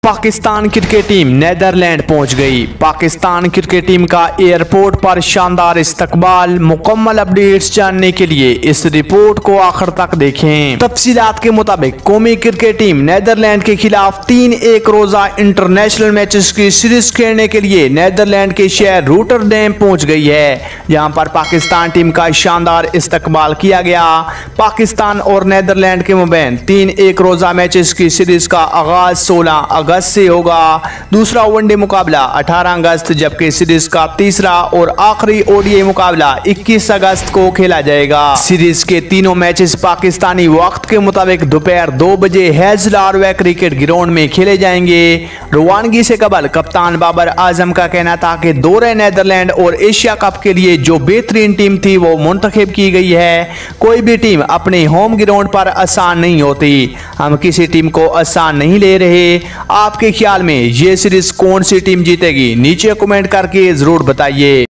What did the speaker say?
Pakistan cricket team Netherlands पहुंच गई। Pakistan cricket team का एयरपोर्ट पर शानदार इस्तकबाल। मुकम्मल अपडेट्स जानने के लिए इस रिपोर्ट को आखिर तक देखें। तफसीलात के मुताबिक कौमी क्रिकेट टीम नीदरलैंड के खिलाफ 3 एक रोजा इंटरनेशनल मैचेस की सीरीज खेलने के लिए नीदरलैंड के शहर रोटरडैम पहुंच गई है, जहां पर पाकिस्तान टीम का शानदार इस्तकबाल किया गया। पाकिस्तान और नीदरलैंड के मबैन 3 एक रोजा मैचेस की सीरीज का आगाज 16 अगस्त से होगा। दूसरा वनडे मुकाबला 18 अगस्त, जबकि सीरीज का तीसरा और आखिरी ओडीआई मुकाबला 21 अगस्त को खेला जाएगा। सीरीज के तीनों मैचेस पाकिस्तानी वक्त के मुताबिक दोपहर 2 बजे हैजलारवे क्रिकेट ग्राउंड में खेले जाएंगे। रवानगी से कबल कप्तान बाबर आजम का कहना था कि दौरे नीदरलैंड और एशिया कप के लिए जो बेहतरीन टीम थी वो मुंतखब की गई है। कोई भी टीम अपने होम ग्राउंड पर आसान नहीं होती। हम किसी टीम को आसान नहीं ले रहे। आपके ख्याल में ये सीरीज कौन सी टीम जीतेगी? नीचे कमेंट करके जरूर बताइए।